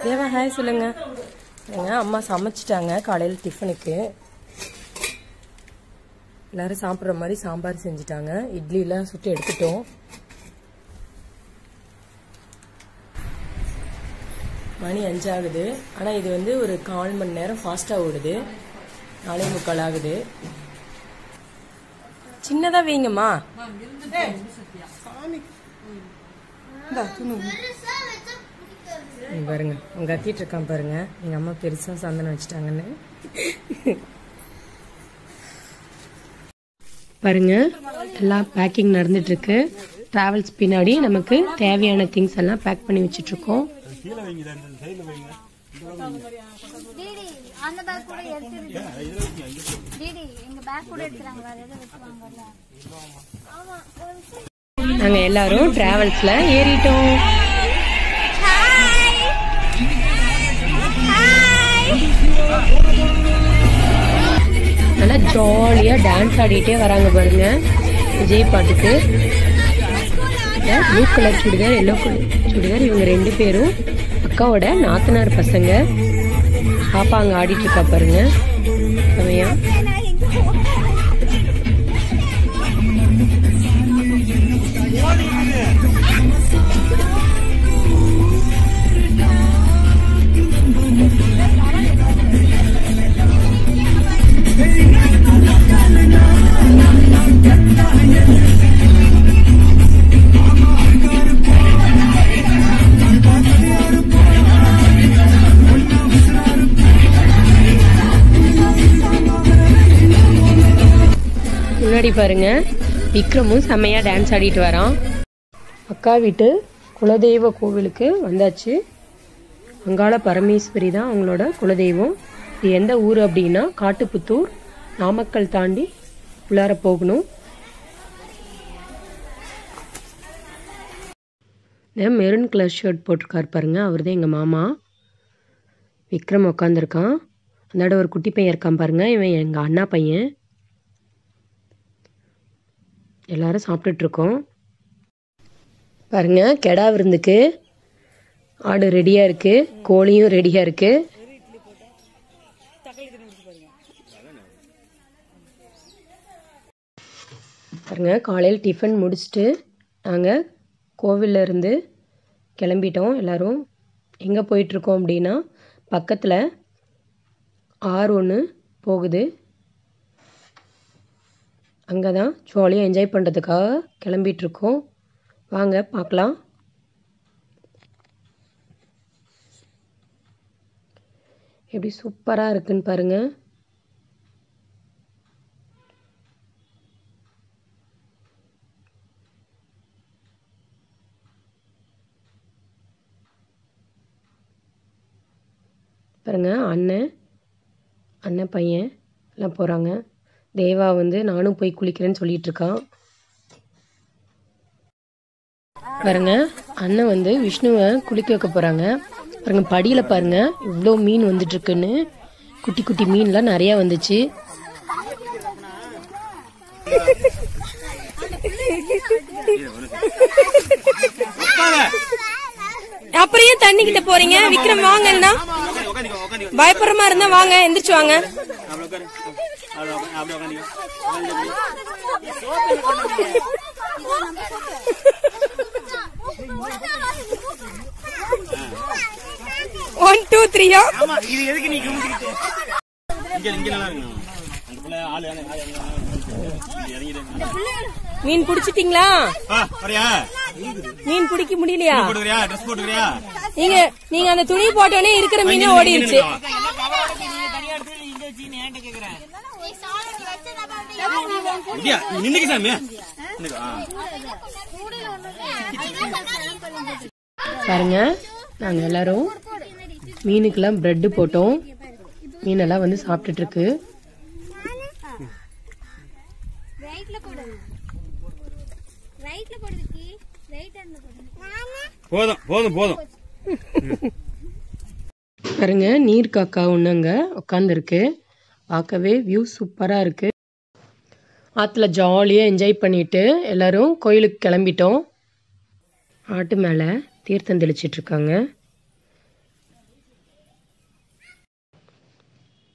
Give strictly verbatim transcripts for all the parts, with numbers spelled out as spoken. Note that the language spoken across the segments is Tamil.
தேவா ஹாய் சொல்லுங்க. அம்மா சமைச்சிட்டாங்க காலையில் டிஃபனுக்கு. எல்லாரும் சாப்பிட்ற மாதிரி சாம்பார் செஞ்சுட்டாங்க. இட்லிலாம் சுட்டு எடுத்துட்டோம். மணி அஞ்சாகுது. ஆனால் இது வந்து ஒரு கால் மணி நேரம் ஃபாஸ்ட்டாக ஓடுது. நாலே முக்கால் ஆகுது. சின்னதாக வைங்கம்மா. பாருங்க உங்க கத்திட்டு இருக்கான் பாருங்க. எங்க அம்மா பெருசா சந்தனம் வச்சுட்டாங்கன்னு பாருங்க. எல்லாம் பேக்கிங் நடந்துட்டு இருக்கு. டிராவல்ஸ் பின்னாடி நமக்கு தேவையான திங்ஸ் எல்லாம் பேக் பண்ணி வச்சுட்டு இருக்கோம். நாங்க எல்லாரும் டிராவல்ஸ்ல ஏறிட்டோம். நல்லா ஜாலியா டான்ஸ் ஆடிட்டே வராங்க பாருங்க விஜய் பாட்டுக்கு. Blue colour churidar, yellow colour churidar. இவங்க ரெண்டு பேரும் அக்காவோட நாத்தனார் பசங்க. பாப்பா அங்க ஆடிட்டு இருக்கா பாருங்க. செமையா முன்னாடி பாருங்க விக்ரமும் செம்மையா டான்ஸ் ஆடிட்டு வரான். அக்கா வீட்டு குலதெய்வ கோவிலுக்கு வந்தாச்சு. அங்காள பரமேஸ்வரி தான் அவங்களோட குலதெய்வம். இது எந்த ஊர் அப்படின்னா காட்டுப்புத்தூர். நாமக்கல் தாண்டி உள்ளார போகணும். மெரூன் கலர் ஷர்ட் போட்டிருக்காரு பாருங்க, அவர் தான் எங்கள் மாமா. விக்ரம் உட்காந்துருக்கான். அதோட ஒரு குட்டி பையன் இருக்கான் பாருங்க, இவன் எங்கள் அண்ணா பையன். எல்லாரும் சாப்பிட்டுட்டு இருக்கோம் பாருங்க. கெடா விருந்துக்கு ஆடு ரெடியா இருக்கு, கோழியும் ரெடியா இருக்கு. பாருங்க காலையில் டிஃபன் முடிச்சுட்டு நாங்கள் கோவில்ல இருந்து கிளம்பிட்டோம். எல்லாரும் எங்கே போயிட்டுருக்கோம் அப்படின்னா பக்கத்தில் ஆறு ஒன்று போகுது. அங்கே தான் ஜாலியாக என்ஜாய் பண்ணுறதுக்காக கிளம்பிகிட்ருக்கோம். வாங்க பார்க்கலாம். எப்படி சூப்பராக இருக்குன்னு பாருங்கள். பாருங்க அண்ணன் அண்ணன் பையன் எல்லாம் போகிறாங்க. தேவா வந்து நானும் போய் குளிக்கிறேன்னு சொல்லிட்டு இருக்கான். பாருங்க அண்ணன் வந்து விஷ்ணுவை குளிக்க வைக்க போறாங்க. பாருங்க படியில பாருங்க இவ்வளோ மீன் வந்துட்டு இருக்குன்னு. குட்டி குட்டி மீன்லாம் நிறைய வந்துச்சு. அப்புறம் ஏன் தண்ணி கிட்ட போறீங்க? விக்ரம் வாங்கன்னா பயப்படுறமா இருந்தா வாங்க, எந்திரிச்சு வாங்க. ஒன் டூ த்ரீயா மீன் பிடிச்சிட்டீங்களா? மீன் பிடிக்க முடியலையா? நீங்க நீங்க அந்த துணி போட்டோன்னே இருக்கிற மீன் ஓடிடுச்சு. பாருங்க நாங்க எல்லாரும் மீனுக்கெல்லாம் பிரெட் போட்டோம். மீனெல்லாம் வந்து சாப்பிட்டுட்டு இருக்கு. போதும் போதும் போதும். பாருங்க நீர் காக்கா ஒண்ணுங்க உட்காந்துருக்கு. பார்க்கவே வியூ சூப்பரா இருக்கு. ஆற்றுல ஜாலியாக என்ஜாய் பண்ணிட்டு எல்லாரும் கோயிலுக்கு கிளம்பிட்டோம். ஆட்டு மேலே தீர்த்தம் தெளிச்சிட்ருக்காங்க.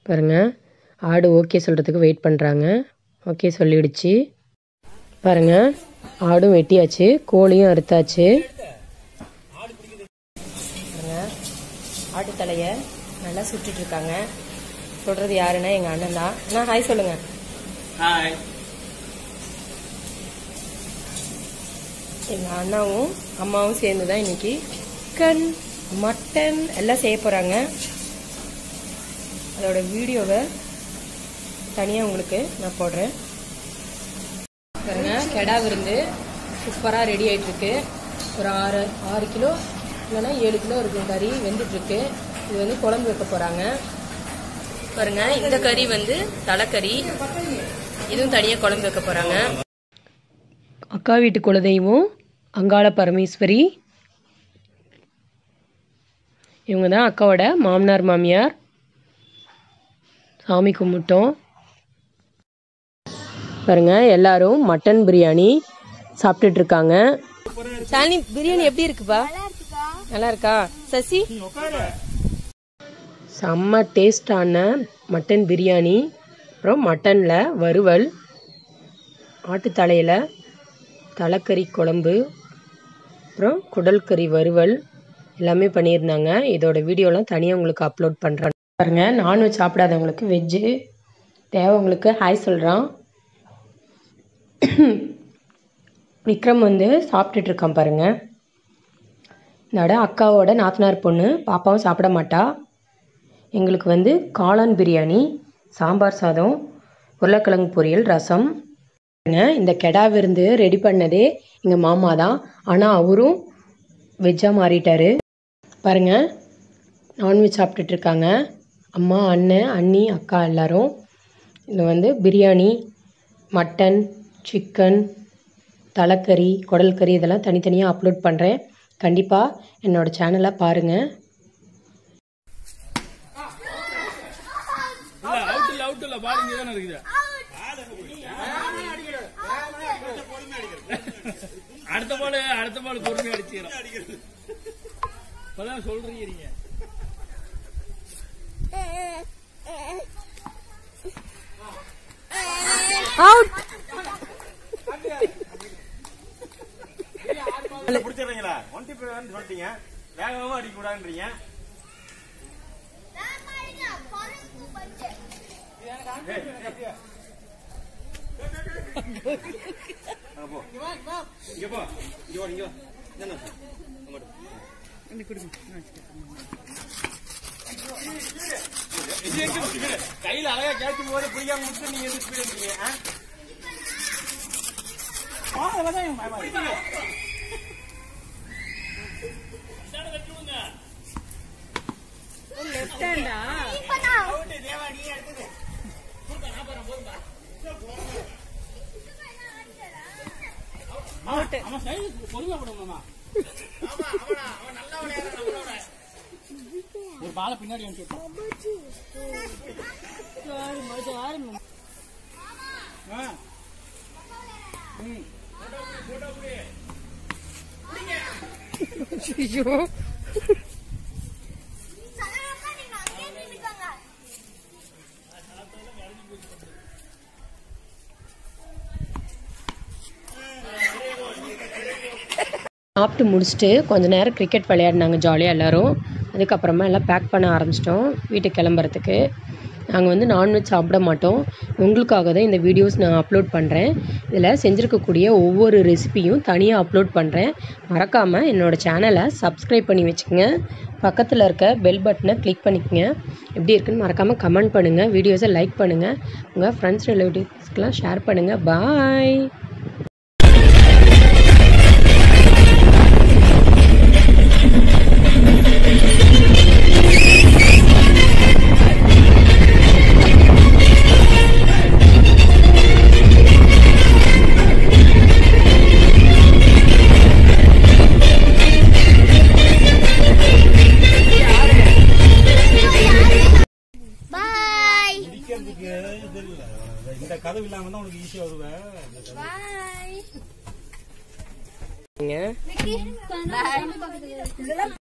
பாருங்கள், ஆடு ஓகே சொல்கிறதுக்கு வெயிட் பண்ணுறாங்க. ஓகே சொல்லிடுச்சு. பாருங்கள், ஆடும் வெட்டியாச்சு, கோழியும் அறுத்தாச்சு. பாருங்கள், ஆட்டு தலையை நல்லா சுட்டுட்ருக்காங்க. சொல்கிறது யாருன்னா எங்கள் அண்ணன் தான். அண்ணா ஹாய் சொல்லுங்கள். ஹாய். எங்கள் அண்ணாவும் அம்மாவும் சேர்ந்து தான் இன்னைக்கு சிக்கன் மட்டன் எல்லாம் செய்ய போகிறாங்க. அதோட வீடியோவை தனியாக உங்களுக்கு நான் போடுறேன். பாருங்க, கெடா விருந்து சூப்பராக ரெடி ஆகிட்டுருக்கு. ஒரு ஆறு ஆறு கிலோ இல்லைன்னா ஏழு கிலோ இருக்கும் கறி வெந்துட்டுருக்கு. இது வந்து குழம்பு வைக்க போகிறாங்க. பாருங்க, இந்த கறி வந்து தலைக்கறி, இதுவும் தனியாக குழம்பு வைக்க போகிறாங்க. அக்கா வீட்டு குலதெய்வம் அங்காள பரமேஸ்வரி. இவங்க தான் அக்காவோட மாமனார் மாமியார். சாமி கும்பிட்டோம். பாருங்க, எல்லாரும் மட்டன் பிரியாணி சாப்பிட்டுட்டு இருக்காங்க. சாலினி, பிரியாணி எப்படி இருக்குப்பா? நல்லா இருக்கா? சசி, செம்ம டேஸ்டான மட்டன் பிரியாணி. அப்புறம் மட்டனில் வறுவல், ஆட்டு தலையில் தலைக்கறி குழம்பு, அப்புறம் குடல் கறி வறுவல் எல்லாமே பண்ணியிருந்தாங்க. இதோட வீடியோலாம் தனியாக உங்களுக்கு அப்லோட் பண்ணுறேன். பாருங்கள், நான்வெஜ் சாப்பிடாதவங்களுக்கு வெஜ்ஜு தேவைங்களுக்கு ஹாய் சொல்கிறான். விக்ரம் வந்து சாப்பிட்டுட்ருக்கான் பாருங்கள். இதோட அக்காவோட நாத்தனார் பொண்ணு பாப்பாவும் சாப்பிட மாட்டா. எங்களுக்கு வந்து காளான் பிரியாணி, சாம்பார் சாதம், உருளைக்கிழங்கு பொரியல், ரசம். இந்த கெடா விருந்து ரெடி பண்ணதே எங்கள் மாமா தான். ஆனால் அவரும் வெஜ்ஜாக மாறிட்டார். பாருங்கள், நான்வெஜ் சாப்பிட்டுட்ருக்காங்க அம்மா, அண்ணன், அண்ணி, அக்கா எல்லோரும். இது வந்து பிரியாணி, மட்டன், சிக்கன், தலைக்கறி, குடல் கறி இதெல்லாம் தனித்தனியாக அப்லோட் பண்ணுறேன். கண்டிப்பாக என்னோடய சேனலை பாருங்கள். அடுத்த பால் அடுத்த பால் பொறுமை அடிச்சுக்கிறோம். இப்பதான் சொல்றீங்க நீங்க. பிடிச்சிடுறீங்களா? ஒன்டி சொல்லிட்டீங்க, வேகமா அடிக்க கூடாதுன்றீங்க. கையில அழகா கேட்கும் போது பிடிக்காம முடிச்சு நீங்க எது ஸ்பீட் எடுக்கிறீங்க? ஒரு பால பின்னாடி சாப்பிட்டு முடிச்சுட்டு கொஞ்ச நேரம் கிரிக்கெட் விளையாடினாங்க ஜாலியாக எல்லோரும். அதுக்கப்புறமா எல்லாம் பேக் பண்ண ஆரம்பிச்சிட்டோம் வீட்டுக்கு கிளம்புறதுக்கு. நாங்கள் வந்து நான்வெஜ் சாப்பிட மாட்டோம். உங்களுக்காக தான் இந்த வீடியோஸ் நான் அப்லோட் பண்ணுறேன். இதில் செஞ்சுருக்கக்கூடிய ஒவ்வொரு ரெசிபியும் தனியாக அப்லோட் பண்ணுறேன். மறக்காமல் என்னோடய சேனலை சப்ஸ்கிரைப் பண்ணி வச்சுக்கோங்க. பக்கத்தில் இருக்க பெல் பட்டனை கிளிக் பண்ணிக்கோங்க. எப்படி இருக்குன்னு மறக்காமல் கமெண்ட் பண்ணுங்கள். வீடியோஸை லைக் பண்ணுங்கள். உங்கள் ஃப்ரெண்ட்ஸ் ரிலேட்டிவ்ஸ்க்கெலாம் ஷேர் பண்ணுங்கள். பாய். இந்த கதவு இல்லாம தான் உனக்கு ஈஸியா வருவேன். பாய்.